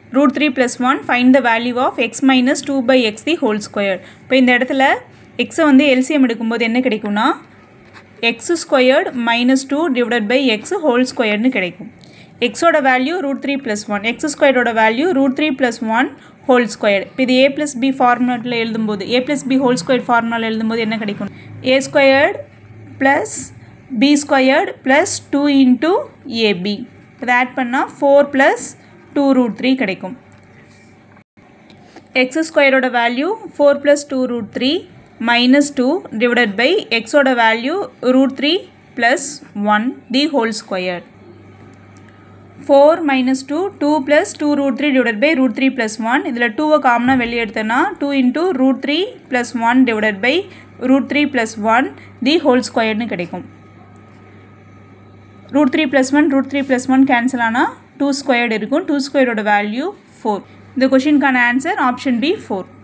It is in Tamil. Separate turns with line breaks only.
root 3 plus 1 find the value of x minus 2 by x the whole square. இப்போ இந்த இடத்துல x வந்து LCM எடுக்கும்போது என்ன கிடைக்கும்னா x squared minus 2 divided by x whole squared னு கிடைக்கும். x ஓட value root 3 plus 1, x squared ஓட value root 3 plus 1 whole squared. இப்போ இது a plus b ஃபார்முலாவில் எழுதும்போது a plus b whole squared ஃபார்முலாவில் எழுதும்போது என்ன கிடைக்கும்? a squared plus b squared plus 2 into ab. இதை ஆட் பண்ணால் 4 plus 2 root 3 கிடைக்கும். x squared ஓட value 4 plus 2 root 3 minus 2 divided by x ஓட value root 3 plus 1 the whole squared. 4 minus 2, 2 plus 2 root 3 divided by root 3 plus 1. இதில் 2 காமனாக வெளியே எடுத்தனா 2 into root 3 plus 1 divided by root 3 plus 1 the whole squared னு கிடைக்கும். root 3 plus 1 cancel ஆனால் 2 squared இருக்கும். 2 squared ஓட value 4. இந்த questionக்கான answer option B 4.